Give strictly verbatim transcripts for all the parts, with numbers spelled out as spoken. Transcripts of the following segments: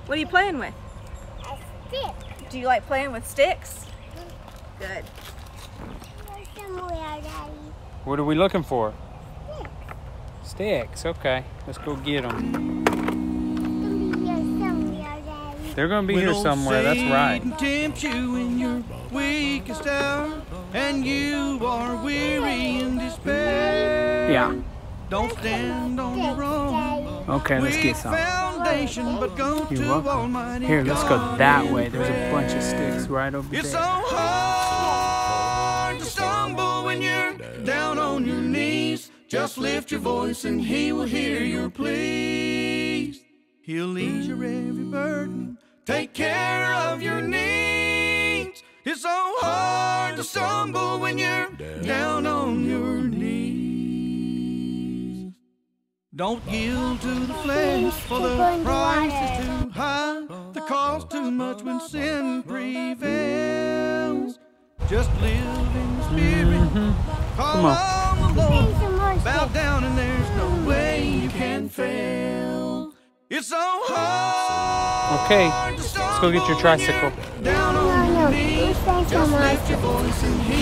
What are you playing with? A stick. Do you like playing with sticks? Good. Somewhere, Daddy. What are we looking for? Stick. Sticks. Okay, let's go get them. It's gonna be here somewhere, Daddy. They're gonna be here somewhere. That's right. Satan tempts you in your weakest hour, and you are weary in despair. Yeah. Don't stand on your own. Okay, let's get some. Foundation, but go You're to welcome. Almighty Here, let's go God. that way. There's a bunch of sticks right over It's so there. hard to stumble when you're down on your knees. Just lift your voice and He will hear your pleas. He'll ease your every burden, take care of your needs. It's so hard to stumble when you're down on your knees. Don't yield to the flesh, for the price is too high. The cost too much when sin prevails. Just live in the Spirit, call Come on. on the Lord, bow down and there's no way you can fail. It's so hard. Okay, let's go get your tricycle. Down on your knees, just lift your voice and He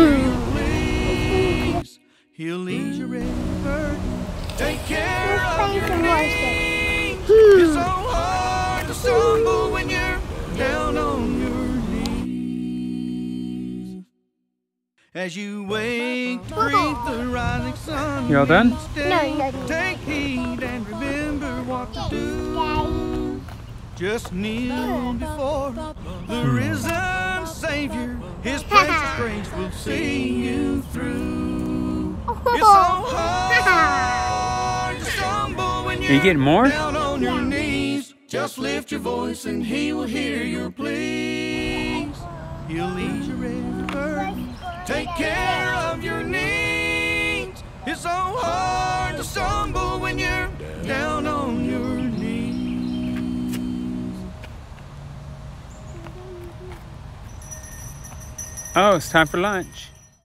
please. He'll ease your every burden, take care of your needs. It's so hard to stumble when you're down on your knees. As you wake to greet the rising sun, You all done? No, no, no. take heed and remember what to do. Just kneel before the risen Savior. His precious grace will see you through. It's so hard to stumble when Are you you're getting more? down on your knees. Just lift your voice and He will hear your pleas. He'll ease your every burden, take care of your needs. It's so hard to stumble when you're down on your knees. Oh, it's time for lunch.